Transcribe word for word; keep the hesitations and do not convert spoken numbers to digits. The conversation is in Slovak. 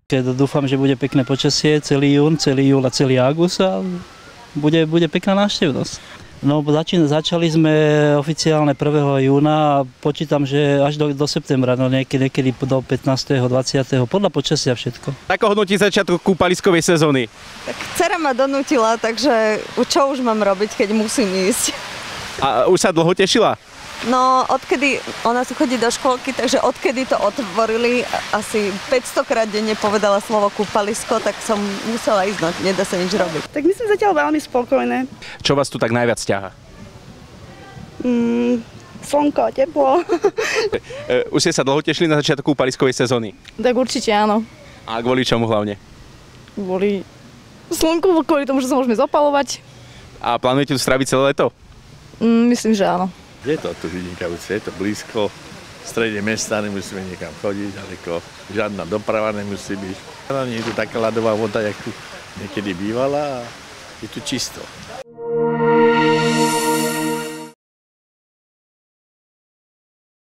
Keď dúfam, že bude pekné počasie celý jún, celý júl a celý august a bude, bude pekná návštevnosť. No, začín, začali sme oficiálne prvého júna a počítam, že až do, do septembra, no niekedy, niekedy do pätnásteho dvadsiateho podľa počasia všetko. Ako hodnotí začiatok kúpaliskovej sezóny? Tak dcera ma donútila, takže čo už mám robiť, keď musím ísť? A už sa dlho tešila? No, odkedy, ona si chodí do školky, takže odkedy to otvorili, asi päťstokrát denne povedala slovo kúpalisko, tak som musela ísť, no nedá sa nič robiť. Tak my sme zatiaľ veľmi spokojné. Čo vás tu tak najviac ťaha? Mm, slnko, teplo. Už ste sa dlho tešili na začiatok kúpaliskovej sezóny? Tak určite áno. A kvôli čomu hlavne? Kvôli slnku, kvôli tomu, že sa môžeme zopalovať. A plánujete tu stráviť celé leto? Mm, myslím, že áno. Je to tu vynikajúce, je to blízko, v strede mesta, nemusíme niekam chodiť, ďaleko, žiadna doprava nemusí byť. Nie je tu taká ľadová voda, jak tu niekedy bývala a je tu čisto.